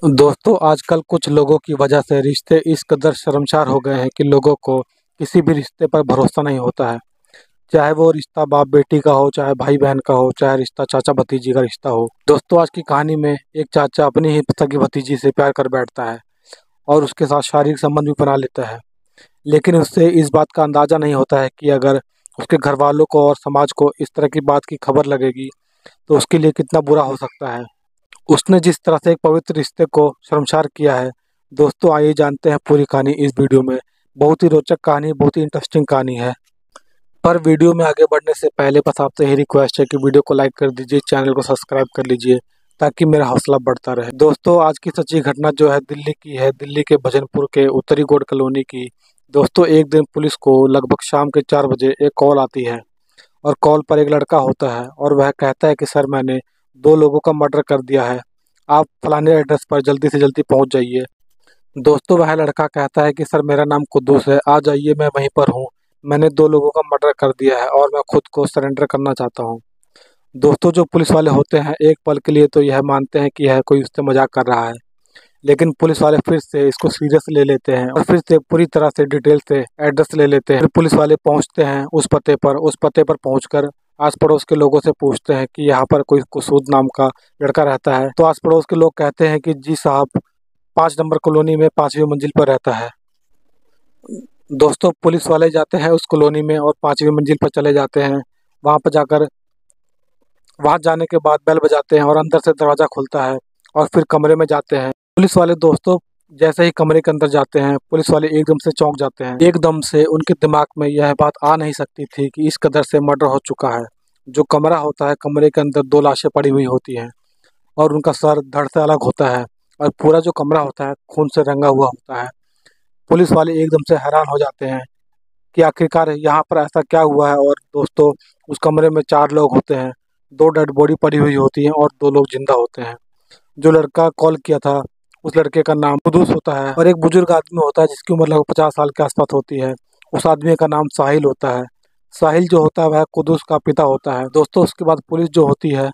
दोस्तों आजकल कुछ लोगों की वजह से रिश्ते इस कदर शर्मसार हो गए हैं कि लोगों को किसी भी रिश्ते पर भरोसा नहीं होता है। चाहे वो रिश्ता बाप बेटी का हो, चाहे भाई बहन का हो, चाहे रिश्ता चाचा भतीजी का रिश्ता हो। दोस्तों आज की कहानी में एक चाचा अपनी ही सगी भतीजी से प्यार कर बैठता है और उसके साथ शारीरिक संबंध भी बना लेता है। लेकिन उससे इस बात का अंदाजा नहीं होता है कि अगर उसके घर वालों को और समाज को इस तरह की बात की खबर लगेगी तो उसके लिए कितना बुरा हो सकता है। उसने जिस तरह से एक पवित्र रिश्ते को शर्मसार किया है। दोस्तों आइए जानते हैं पूरी कहानी इस वीडियो में। बहुत ही रोचक कहानी, बहुत ही इंटरेस्टिंग कहानी है। पर वीडियो में आगे बढ़ने से पहले बस आपसे यही रिक्वेस्ट है कि वीडियो को लाइक कर दीजिए, चैनल को सब्सक्राइब कर लीजिए ताकि मेरा हौसला बढ़ता रहे। दोस्तों आज की सच्ची घटना जो है दिल्ली की है, दिल्ली के भजनपुर के उत्तरी गोड़ कॉलोनी की। दोस्तों एक दिन पुलिस को लगभग शाम के 4 बजे एक कॉल आती है और कॉल पर एक लड़का होता है और वह कहता है कि सर मैंने 2 लोगों का मर्डर कर दिया है, आप फलाने एड्रेस पर जल्दी से जल्दी पहुंच जाइए। दोस्तों वह लड़का कहता है कि सर मेरा नाम कुद्दूस है, आ जाइए मैं वहीं पर हूँ। मैंने 2 लोगों का मर्डर कर दिया है और मैं खुद को सरेंडर करना चाहता हूँ। दोस्तों जो पुलिस वाले होते हैं एक पल के लिए तो यह मानते हैं कि यह कोई उससे मजाक कर रहा है, लेकिन पुलिस वाले फिर से इसको सीरियस ले लेते हैं और फिर से पूरी तरह से डिटेल से एड्रेस ले लेते हैं। फिर पुलिस वाले पहुंचते हैं उस पते पर पहुंचकर आस पड़ोस के लोगों से पूछते हैं कि यहाँ पर कोई कुसूद नाम का लड़का रहता है। तो आस पड़ोस के लोग कहते हैं कि जी साहब 5 नंबर कॉलोनी में 5वीं मंजिल पर रहता है। दोस्तों पुलिस वाले जाते हैं उस कॉलोनी में और 5वीं मंजिल पर चले जाते हैं। वहां पर जाकर वहां जाने के बाद बेल बजाते हैं और अंदर से दरवाज़ा खुलता है और फिर कमरे में जाते हैं। पुलिस वाले दोस्तों जैसे ही कमरे के अंदर जाते हैं पुलिस वाले एकदम से चौंक जाते हैं। एकदम से उनके दिमाग में यह बात आ नहीं सकती थी कि इस कदर से मर्डर हो चुका है। जो कमरा होता है, कमरे के अंदर 2 लाशें पड़ी हुई होती हैं और उनका सर धड़ से अलग होता है और पूरा जो कमरा होता है खून से रंगा हुआ होता है। पुलिस वाले एकदम से हैरान हो जाते हैं कि आखिरकार यहाँ पर ऐसा क्या हुआ है। और दोस्तों उस कमरे में 4 लोग होते हैं, 2 डेड बॉडी पड़ी हुई होती हैं और 2 लोग जिंदा होते हैं। जो लड़का कॉल किया था उस लड़के का नाम कुद्दूस होता है और एक बुजुर्ग आदमी होता है जिसकी उम्र लगभग 50 साल के आसपास होती है। उस आदमी का नाम साहिल होता है। साहिल जो होता है वह कुद्दूस का पिता होता है। दोस्तों उसके बाद पुलिस जो होती है,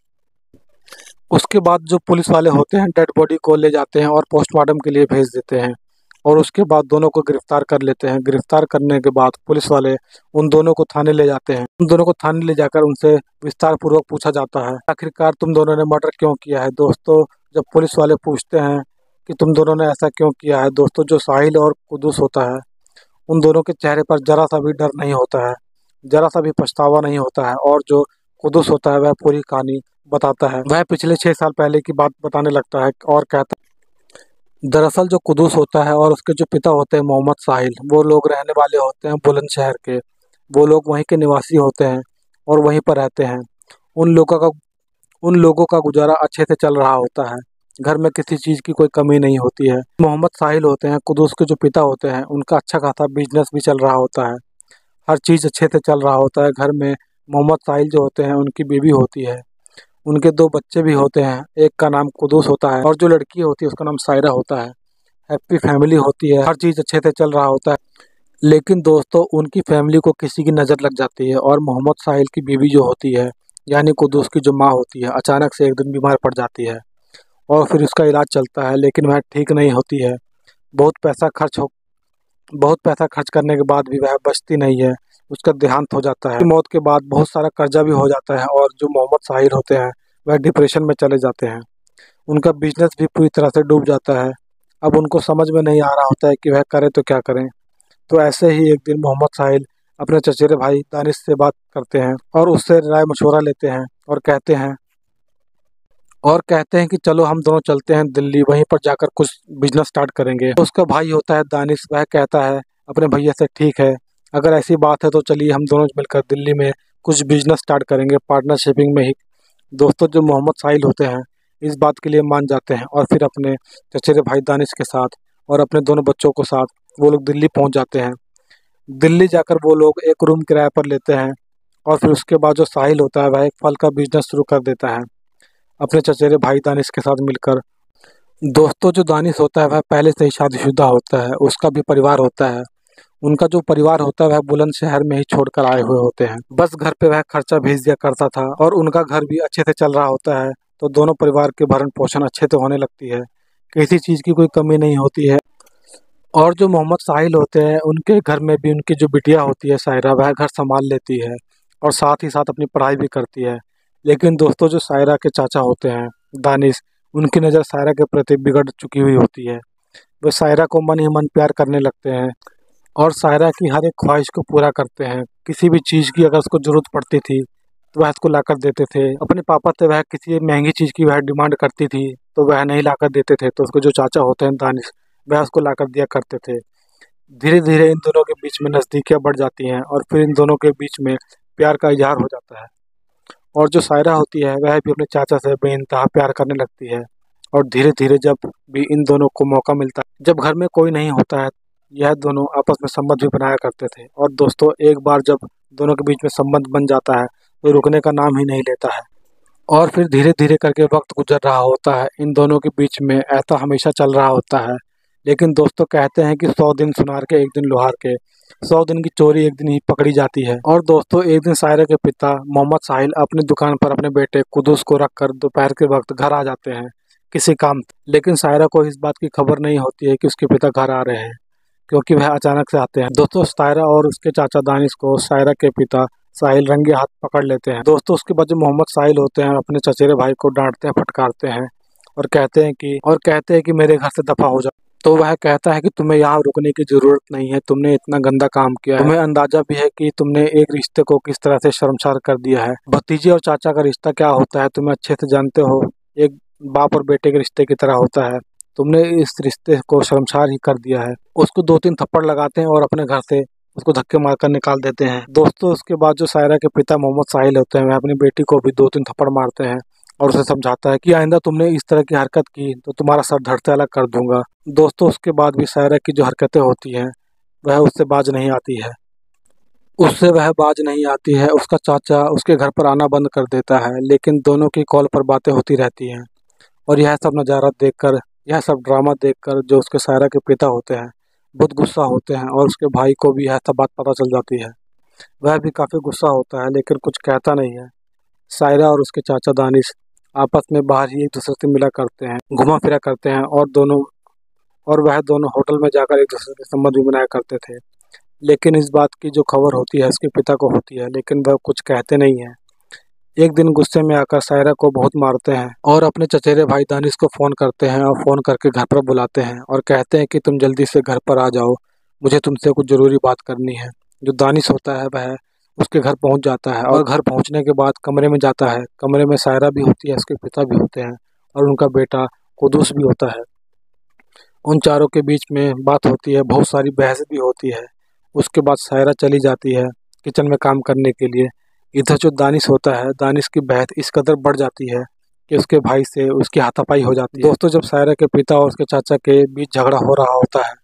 उसके बाद जो पुलिस वाले होते हैं डेड बॉडी को ले जाते हैं और पोस्टमार्टम के लिए भेज देते हैं और उसके बाद दोनों को गिरफ्तार कर लेते हैं। गिरफ्तार करने के बाद पुलिस वाले उन दोनों को थाने ले जाते हैं। उन दोनों को थाने ले जाकर उनसे विस्तार पूर्वक पूछा जाता है आखिरकार तुम दोनों ने मर्डर क्यों किया है। दोस्तों जब पुलिस वाले पूछते हैं कि तुम दोनों ने ऐसा क्यों किया है, दोस्तों जो साहिल और कुद्दूस होता है उन दोनों के चेहरे पर जरा सा भी डर नहीं होता है, जरा सा भी पछतावा नहीं होता है। और जो कुद्दूस होता है वह पूरी कहानी बताता है। वह पिछले 6 साल पहले की बात बताने लगता है और कहता है दरअसल जो कुद्दूस होता है और उसके जो पिता होते हैं मोहम्मद साहिल, वो लोग रहने वाले होते हैं बुलंदशहर के। वो लोग वहीं के निवासी होते हैं और वहीं पर रहते हैं। उन लोगों का उन लोगों का गुजारा अच्छे से चल रहा होता है, घर में किसी चीज़ की कोई कमी नहीं होती है। मोहम्मद साहिल होते हैं, कुद्दूस के जो पिता होते हैं, उनका अच्छा खासा बिजनेस भी चल रहा होता है, हर चीज़ अच्छे से चल रहा होता है। घर में मोहम्मद साहिल जो होते हैं उनकी बीवी होती है, उनके 2 बच्चे भी होते हैं, एक का नाम कुद्दूस होता है और जो लड़की होती है उसका नाम सायरा होता है। हैप्पी फैमिली होती है, हर चीज़ अच्छे से चल रहा होता है। लेकिन दोस्तों उनकी फैमिली को किसी की नज़र लग जाती है और मोहम्मद साहिल की बीवी जो होती है यानी कुद्दूस की जो माँ होती है अचानक से एक दिन बीमार पड़ जाती है और फिर उसका इलाज चलता है लेकिन वह ठीक नहीं होती है। बहुत पैसा खर्च हो बहुत पैसा खर्च करने के बाद भी वह बचती नहीं है, उसका देहांत हो जाता है। उसकी मौत के बाद बहुत सारा कर्जा भी हो जाता है और जो मोहम्मद साहिल होते हैं वह डिप्रेशन में चले जाते हैं। उनका बिजनेस भी पूरी तरह से डूब जाता है। अब उनको समझ में नहीं आ रहा होता है कि वह करें तो क्या करें। तो ऐसे ही एक दिन मोहम्मद साहिल अपने चचेरे भाई दानिश से बात करते हैं और उससे राय मशवरा लेते हैं और कहते हैं कि चलो हम दोनों चलते हैं दिल्ली, वहीं पर जाकर कुछ बिजनेस स्टार्ट करेंगे। तो उसका भाई होता है दानिश, वह कहता है अपने भैया से ठीक है, अगर ऐसी बात है तो चलिए हम दोनों मिलकर दिल्ली में कुछ बिजनेस स्टार्ट करेंगे पार्टनरशिपिंग में ही। दोस्तों जो मोहम्मद साहिल होते हैं इस बात के लिए मान जाते हैं और फिर अपने चचेरे भाई दानिश के साथ और अपने दोनों बच्चों के साथ वो लोग दिल्ली पहुंच जाते हैं। दिल्ली जाकर वो लोग एक रूम किराए पर लेते हैं और फिर उसके बाद जो साहिल होता है वह एक फल का बिजनेस शुरू कर देता है अपने चचेरे भाई दानिश के साथ मिलकर। दोस्तों जो दानिश होता है वह पहले से ही शादीशुदा होता है, उसका भी परिवार होता है। उनका जो परिवार होता है वह बुलंदशहर में ही छोड़कर आए हुए होते हैं, बस घर पे वह खर्चा भेज दिया करता था और उनका घर भी अच्छे से चल रहा होता है। तो दोनों परिवार के भरण पोषण अच्छे से होने लगती है किसी चीज़ की कोई कमी नहीं होती है। और जो मोहम्मद साहिल होते हैं उनके घर में भी उनकी जो बिटिया होती है सायरा, वह घर संभाल लेती है और साथ ही साथ अपनी पढ़ाई भी करती है। लेकिन दोस्तों जो सायरा के चाचा होते हैं दानिश, उनकी नज़र सायरा के प्रति बिगड़ चुकी हुई होती है। वे सायरा को मन ही मन प्यार करने लगते हैं और सायरा की हर एक ख्वाहिश को पूरा करते हैं। किसी भी चीज़ की अगर उसको ज़रूरत पड़ती थी तो वह उसको लाकर देते थे। अपने पापा से वह किसी महंगी चीज़ की वह डिमांड करती थी तो वह नहीं लाकर देते थे, तो उसके जो चाचा होते हैं दानिश, वह उसको लाकर दिया करते थे। धीरे धीरे इन दोनों के बीच में नज़दीकियाँ बढ़ जाती हैं और फिर इन दोनों के बीच में प्यार का इजहार हो जाता है। और जो सायरा होती है वह भी अपने चाचा से बेइंतहा प्यार करने लगती है। और धीरे धीरे जब भी इन दोनों को मौका मिलता है, जब घर में कोई नहीं होता है, यह दोनों आपस में संबंध भी बनाया करते थे। और दोस्तों एक बार जब दोनों के बीच में संबंध बन जाता है तो रुकने का नाम ही नहीं लेता है। और फिर धीरे धीरे करके वक्त गुजर रहा होता है, इन दोनों के बीच में ऐसा हमेशा चल रहा होता है। लेकिन दोस्तों कहते हैं कि 100 दिन सुनार के एक दिन लोहार के, 100 दिन की चोरी एक दिन ही पकड़ी जाती है। और दोस्तों एक दिन सायरा के पिता मोहम्मद साहिल अपनी दुकान पर अपने बेटे कुदूस को रखकर दोपहर के वक्त घर आ जाते हैं किसी काम। लेकिन सायरा को इस बात की खबर नहीं होती है कि उसके पिता घर आ रहे हैं, क्योंकि वह अचानक से आते हैं। दोस्तों सायरा और उसके चाचा दानिश को सायरा के पिता साहिल रंगे हाथ पकड़ लेते हैं। दोस्तों उसके बाद जो मोहम्मद साहिल होते हैं अपने चचेरे भाई को डांटते हैं, फटकारते हैं और कहते हैं कि मेरे घर से दफा हो जाओ। तो वह कहता है कि तुम्हें यहाँ रुकने की जरूरत नहीं है, तुमने इतना गंदा काम किया है, तुम्हें अंदाजा भी है कि तुमने एक रिश्ते को किस तरह से शर्मसार कर दिया है। भतीजे और चाचा का रिश्ता क्या होता है तुम्हें अच्छे से जानते हो, एक बाप और बेटे के रिश्ते की तरह होता है। तुमने इस रिश्ते को शर्मसार ही कर दिया है। उसको 2-3 थप्पड़ लगाते हैं और अपने घर से उसको धक्के मारकर निकाल देते हैं। दोस्तों उसके बाद जो सायरा के पिता मोहम्मद साहिल होते हैं वह अपनी बेटी को भी 2-3 थप्पड़ मारते हैं और उसे समझाता है कि आइंदा तुमने इस तरह की हरकत की तो तुम्हारा सर धड़ से अलग कर दूंगा। दोस्तों उसके बाद भी सायरा की जो हरकतें होती हैं वह उससे बाज नहीं आती है, उसका चाचा उसके घर पर आना बंद कर देता है। लेकिन दोनों की कॉल पर बातें होती रहती हैं और यह सब ड्रामा देखकर जो उसके सायरा के पिता होते हैं बहुत गुस्सा होते हैं और उसके भाई को भी यह सब बात पता चल जाती है। वह भी काफ़ी गुस्सा होता है लेकिन कुछ कहता नहीं है। सायरा और उसके चाचा दानिश आपस में बाहर ही एक दूसरे से मिला करते हैं, घुमा फिरा करते हैं और वह दोनों होटल में जाकर एक दूसरे के संबंध भी बनाया करते थे। लेकिन इस बात की जो खबर होती है उसके पिता को होती है, लेकिन वह कुछ कहते नहीं है। एक दिन गुस्से में आकर सायरा को बहुत मारते हैं और अपने चचेरे भाई दानिश को फ़ोन करते हैं और फ़ोन करके घर पर बुलाते हैं और कहते हैं कि तुम जल्दी से घर पर आ जाओ, मुझे तुमसे कुछ ज़रूरी बात करनी है। जो दानिश होता है वह उसके घर पहुंच जाता है और घर पहुंचने के बाद कमरे में जाता है। कमरे में सायरा भी होती है, उसके पिता भी होते हैं और उनका बेटा कुदूस भी होता है। उन चारों के बीच में बात होती है, बहुत सारी बहस भी होती है। उसके बाद सायरा चली जाती है किचन में काम करने के लिए। इधर जो दानिश होता है, दानिश की बहस इस कदर बढ़ जाती है कि उसके भाई से उसकी हाथापाई हो जाती है। दोस्तों जब सायरा के पिता और उसके चाचा के बीच झगड़ा हो रहा होता है,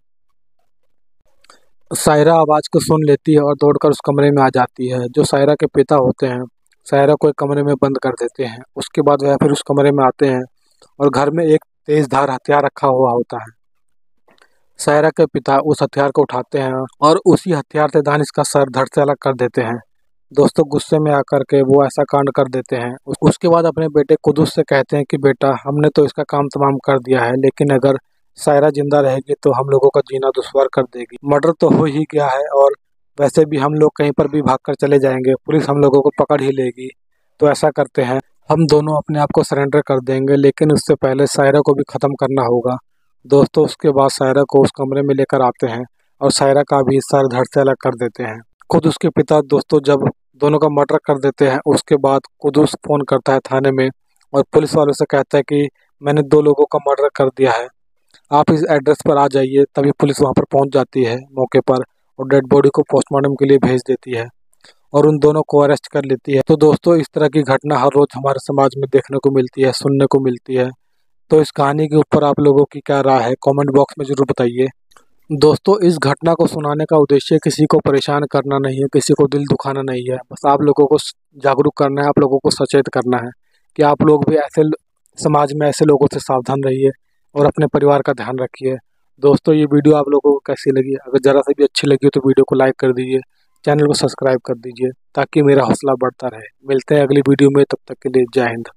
सायरा आवाज़ को सुन लेती है और दौड़कर उस कमरे में आ जाती है। जो सायरा के पिता होते हैं सायरा को एक कमरे में बंद कर देते हैं। उसके बाद वह फिर उस कमरे में आते हैं और घर में एक तेज धार हथियार रखा हुआ होता है। सायरा के पिता उस हथियार को उठाते हैं और उसी हथियार से दानिश का सर धड़ से अलग कर देते हैं। दोस्तों गुस्से में आकर के वो ऐसा कांड कर देते हैं। उसके बाद अपने बेटे कुदूस से कहते हैं कि बेटा हमने तो इसका काम तमाम कर दिया है, लेकिन अगर सायरा जिंदा रहेगी तो हम लोगों का जीना दुश्वार कर देगी। मर्डर तो हो ही गया है और वैसे भी हम लोग कहीं पर भी भागकर चले जाएंगे, पुलिस हम लोगों को पकड़ ही लेगी। तो ऐसा करते हैं, हम दोनों अपने आप को सरेंडर कर देंगे, लेकिन उससे पहले सायरा को भी ख़त्म करना होगा। दोस्तों उसके बाद सायरा को उस कमरे में लेकर आते हैं और सायरा का भी सर धड़ से अलग कर देते हैं। खुद उसके पिता दोस्तों जब दोनों का मर्डर कर देते हैं उसके बाद कुदूस फ़ोन करता है थाने में और पुलिस वालों से कहता है कि मैंने 2 लोगों का मर्डर कर दिया है, आप इस एड्रेस पर आ जाइए। तभी पुलिस वहां पर पहुंच जाती है मौके पर और डेड बॉडी को पोस्टमार्टम के लिए भेज देती है और उन दोनों को अरेस्ट कर लेती है। तो दोस्तों इस तरह की घटना हर रोज़ हमारे समाज में देखने को मिलती है, सुनने को मिलती है। तो इस कहानी के ऊपर आप लोगों की क्या राय है कमेंट बॉक्स में ज़रूर बताइए। दोस्तों इस घटना को सुनाने का उद्देश्य किसी को परेशान करना नहीं है, किसी को दिल दुखाना नहीं है, बस आप लोगों को जागरूक करना है, आप लोगों को सचेत करना है कि आप लोग भी समाज में ऐसे लोगों से सावधान रहिए और अपने परिवार का ध्यान रखिए। दोस्तों ये वीडियो आप लोगों को कैसी लगी? अगर ज़रा सी भी अच्छी लगी तो वीडियो को लाइक कर दीजिए, चैनल को सब्सक्राइब कर दीजिए ताकि मेरा हौसला बढ़ता रहे। मिलते हैं अगली वीडियो में, तब तक के लिए जय हिंद।